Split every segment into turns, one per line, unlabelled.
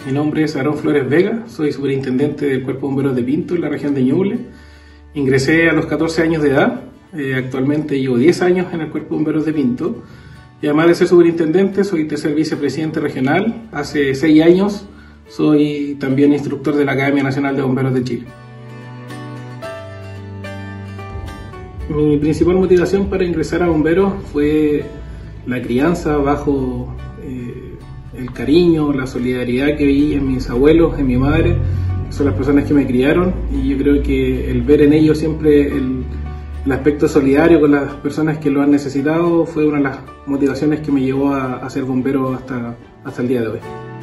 Mi nombre es Aarón Flores Vega, soy superintendente del Cuerpo de Bomberos de Pinto en la región de Ñuble. Ingresé a los 14 años de edad, actualmente llevo 10 años en el Cuerpo de Bomberos de Pinto. Y además de ser superintendente, soy tercer vicepresidente regional. Hace 6 años soy también instructor de la Academia Nacional de Bomberos de Chile. Mi principal motivación para ingresar a bomberos fue la crianza bajo el cariño, la solidaridad que vi en mis abuelos, en mi madre, que son las personas que me criaron, y yo creo que el ver en ellos siempre el aspecto solidario con las personas que lo han necesitado fue una de las motivaciones que me llevó a ser bombero hasta el día de hoy.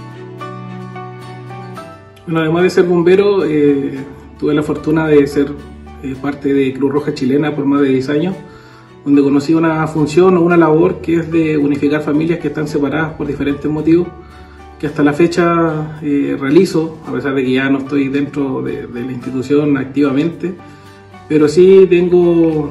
Bueno, además de ser bombero, tuve la fortuna de ser parte de Cruz Roja Chilena por más de 10 años, donde conocí una función o una labor que es de unificar familias que están separadas por diferentes motivos, que hasta la fecha realizo, a pesar de que ya no estoy dentro de la institución activamente, pero sí tengo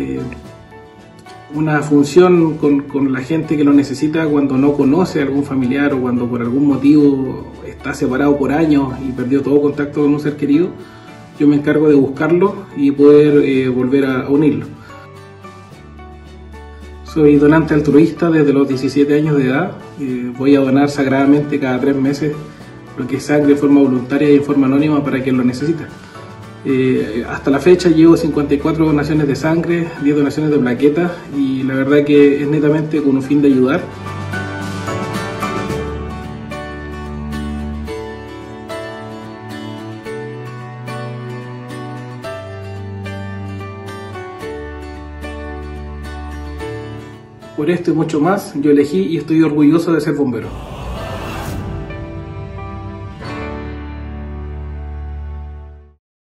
una función con la gente que lo necesita cuando no conoce a algún familiar o cuando por algún motivo está separado por años y perdió todo contacto con un ser querido. Yo me encargo de buscarlo y poder volver a unirlo. Soy donante altruista desde los 17 años de edad. Voy a donar sagradamente cada 3 meses lo que es sangre de forma voluntaria y en forma anónima para quien lo necesita. Hasta la fecha llevo 54 donaciones de sangre, 10 donaciones de plaquetas, y la verdad que es netamente con un fin de ayudar. Por esto y mucho más, yo elegí y estoy orgulloso de ser bombero.